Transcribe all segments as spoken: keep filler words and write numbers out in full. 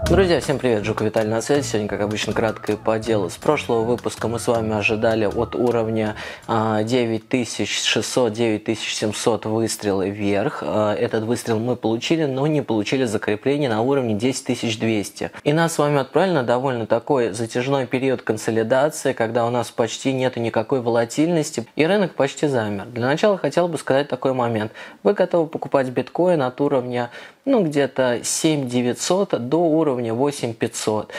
Друзья, всем привет, Жук Виталий на связи. Сегодня, как обычно, кратко и по делу. С прошлого выпуска мы с вами ожидали от уровня девять тысяч шестьсот — девять тысяч семьсот выстрелы вверх. Этот выстрел мы получили, но не получили закрепление на уровне десять тысяч двести. И нас с вами отправили на довольно такой затяжной период консолидации, когда у нас почти нету никакой волатильности и рынок почти замер. Для начала хотел бы сказать такой момент. Вы готовы покупать биткоин от уровня ну где-то семь тысяч девятьсот до уровня восемь тысяч пятьсот.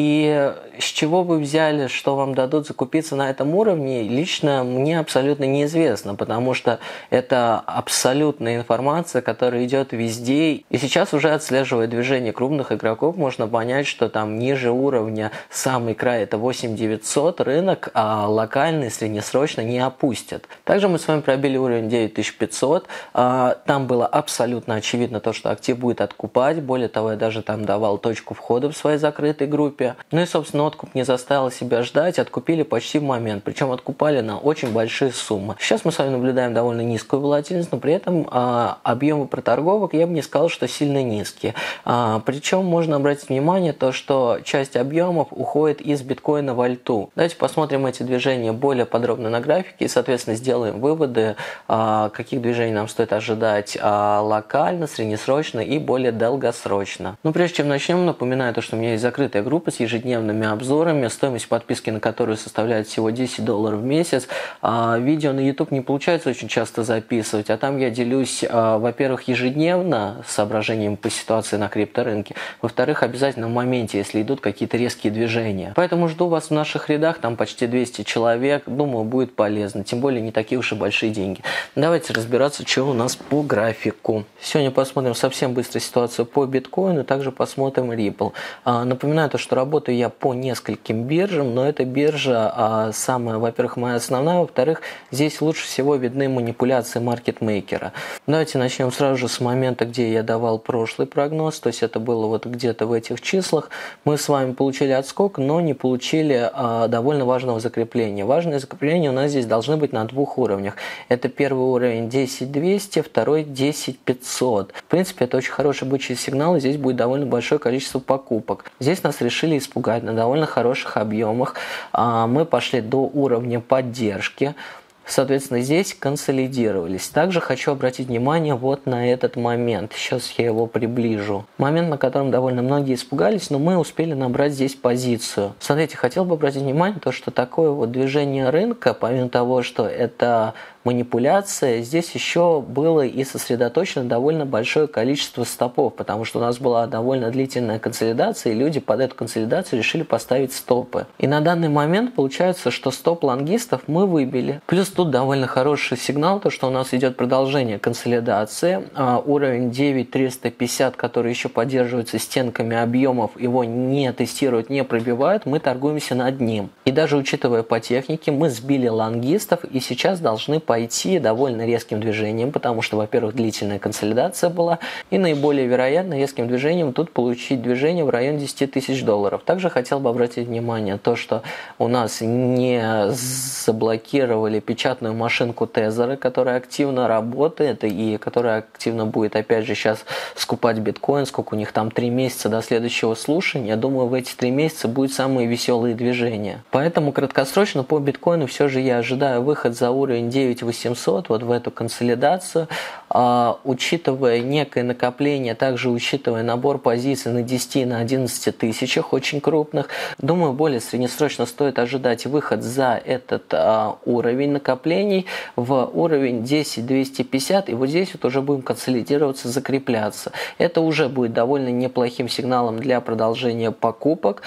И с чего вы взяли, что вам дадут закупиться на этом уровне, лично мне абсолютно неизвестно, потому что это абсолютная информация, которая идет везде. И сейчас уже отслеживая движение крупных игроков, можно понять, что там ниже уровня самый край это восемь тысяч девятьсот, рынок а локальный среднесрочно не опустят. Также мы с вами пробили уровень девять тысяч пятьсот. Там было абсолютно очевидно то, что актив будет откупать. Более того, я даже там давал точку входа в своей закрытой группе. Ну и, собственно, откуп не заставил себя ждать. Откупили почти в момент. Причем откупали на очень большие суммы. Сейчас мы с вами наблюдаем довольно низкую волатильность, но при этом а, объемы проторговок я бы не сказал, что сильно низкие. А, причем можно обратить внимание то, что часть объемов уходит из биткоина в альту. Давайте посмотрим эти движения более подробно на графике и, соответственно, сделаем выводы, а, каких движений нам стоит ожидать а, локально, среднесрочно и более долгосрочно. Но прежде чем начнем, напоминаю то, что у меня есть закрытая группа с ежедневными обзорами, стоимость подписки на которую составляет всего десять долларов в месяц. А, видео на YouTube не получается очень часто записывать, а там я делюсь, а, во-первых, ежедневно соображениями по ситуации на крипторынке, во-вторых, обязательно в моменте, если идут какие-то резкие движения. Поэтому жду вас в наших рядах, там почти двести человек, думаю, будет полезно, тем более не такие уж и большие деньги. Давайте разбираться, что у нас по графику. Сегодня посмотрим совсем быстро ситуацию по биткоину, также посмотрим Ripple. А, напоминаю то, что работаю я по нескольким биржам, но эта биржа а, самая, во-первых, моя основная, во-вторых, здесь лучше всего видны манипуляции маркетмейкера. Давайте начнем сразу же с момента, где я давал прошлый прогноз, то есть это было вот где-то в этих числах. Мы с вами получили отскок, но не получили а, довольно важного закрепления. Важное закрепление у нас здесь должны быть на двух уровнях. Это первый уровень десять двести, второй десять пятьсот. В принципе, это очень хороший бычий сигнал, и здесь будет довольно большое количество покупок. Здесь нас решили испугать на довольно хороших объемах. Мы пошли до уровня поддержки. Соответственно, здесь консолидировались. Также хочу обратить внимание вот на этот момент. Сейчас я его приближу. Момент, на котором довольно многие испугались, но мы успели набрать здесь позицию. Смотрите, хотел бы обратить внимание, то, что такое вот движение рынка, помимо того, что это манипуляция, здесь еще было и сосредоточено довольно большое количество стопов, потому что у нас была довольно длительная консолидация, и люди под эту консолидацию решили поставить стопы. И на данный момент получается, что стоп лонгистов мы выбили. Плюс тут довольно хороший сигнал, то что у нас идет продолжение консолидации. А, уровень девять тысяч триста пятьдесят, который еще поддерживается стенками объемов, его не тестируют, не пробивают, мы торгуемся над ним. И даже учитывая по технике, мы сбили лонгистов и сейчас должны пойти довольно резким движением, потому что, во-первых, длительная консолидация была, и наиболее вероятно резким движением тут получить движение в районе десять тысяч долларов. Также хотел бы обратить внимание то, что у нас не заблокировали печатную машинку Тезера, которая активно работает и которая активно будет опять же сейчас скупать биткоин, сколько у них там три месяца до следующего слушания. Я думаю, в эти три месяца будут самые веселые движения. Поэтому краткосрочно по биткоину все же я ожидаю выход за уровень девять тысяч восемьсот, вот в эту консолидацию, а, учитывая некое накопление, также учитывая набор позиций на десяти и на одиннадцати тысячах очень крупных, думаю, более среднесрочно стоит ожидать выход за этот а, уровень накоплений в уровень десять тысяч двести пятьдесят, и вот здесь вот уже будем консолидироваться, закрепляться. Это уже будет довольно неплохим сигналом для продолжения покупок.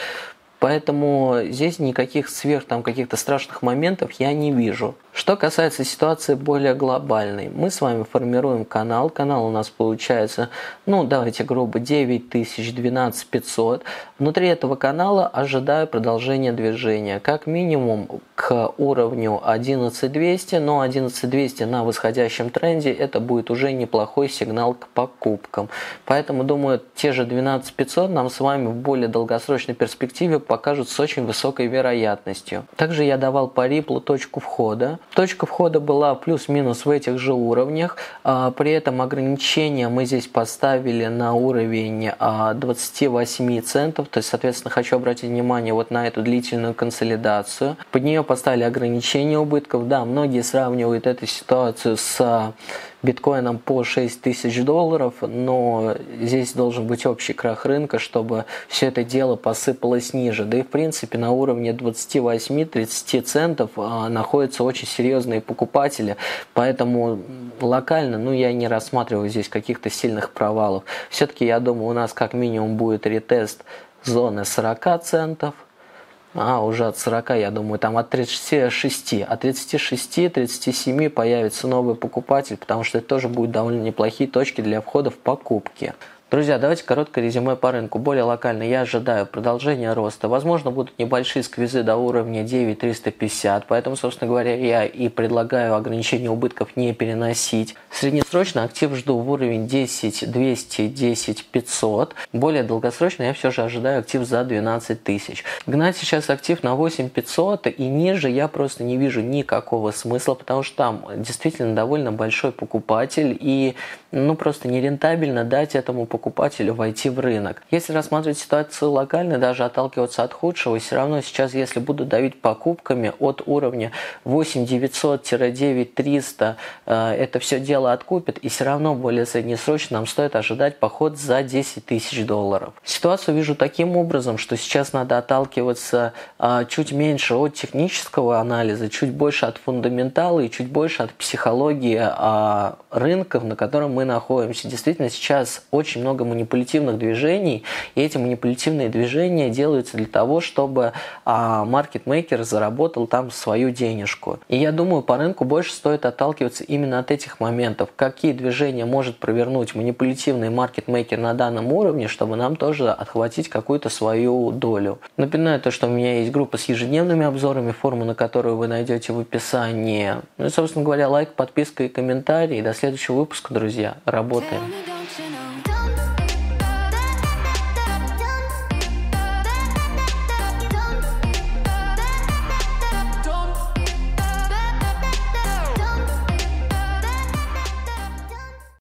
Поэтому здесь никаких сверх там каких-то страшных моментов я не вижу. Что касается ситуации более глобальной, мы с вами формируем канал. Канал у нас получается, ну давайте грубо, девять тысяч, двенадцать пятьсот. Внутри этого канала ожидаю продолжения движения. Как минимум к уровню одиннадцать двести, но одиннадцать двести на восходящем тренде это будет уже неплохой сигнал к покупкам. Поэтому думаю, те же двенадцать пятьсот нам с вами в более долгосрочной перспективе покажут с очень высокой вероятностью. Также я давал по Ripple точку входа. Точка входа была плюс-минус в этих же уровнях. При этом ограничения мы здесь поставили на уровень двадцать восемь центов. То есть, соответственно, хочу обратить внимание вот на эту длительную консолидацию. Под нее поставили ограничение убытков. Да, многие сравнивают эту ситуацию с биткоином по шесть тысяч долларов, но здесь должен быть общий крах рынка, чтобы все это дело посыпалось ниже. Да и в принципе на уровне двадцать восемь - тридцать центов а, находятся очень серьезные покупатели, поэтому локально, ну, я не рассматриваю здесь каких-то сильных провалов. Все-таки я думаю, у нас как минимум будет ретест зоны сорок центов. А уже от сорока, я думаю, там от тридцати шести, от тридцати шести - тридцати семи появится новый покупатель, потому что это тоже будут довольно неплохие точки для входа в покупки. Друзья, давайте короткое резюме по рынку. Более локально я ожидаю продолжения роста. Возможно, будут небольшие сквизы до уровня девять триста пятьдесят, поэтому, собственно говоря, я и предлагаю ограничение убытков не переносить. Среднесрочно актив жду в уровень десять двести, десять пятьсот. Более долгосрочно я все же ожидаю актив за двенадцать тысяч. Гнать сейчас актив на восемь пятьсот и ниже я просто не вижу никакого смысла, потому что там действительно довольно большой покупатель и ну просто нерентабельно дать этому покупателю войти в рынок. Если рассматривать ситуацию локально, даже отталкиваться от худшего, все равно сейчас, если буду давить покупками от уровня восемь девятьсот - девять триста, это все дело откупит, и все равно более среднесрочно нам стоит ожидать поход за десять тысяч долларов. Ситуацию вижу таким образом, что сейчас надо отталкиваться чуть меньше от технического анализа, чуть больше от фундаментала и чуть больше от психологии рынков, на котором мы находимся. Действительно, сейчас очень много манипулятивных движений, и эти манипулятивные движения делаются для того, чтобы маркетмейкер заработал там свою денежку. И я думаю, по рынку больше стоит отталкиваться именно от этих моментов. Какие движения может провернуть манипулятивный маркетмейкер на данном уровне, чтобы нам тоже отхватить какую-то свою долю. Напоминаю то, что у меня есть группа с ежедневными обзорами, форму на которую вы найдете в описании. Ну и, собственно говоря, лайк, подписка и комментарий. До следующего выпуска, друзья. Работаем.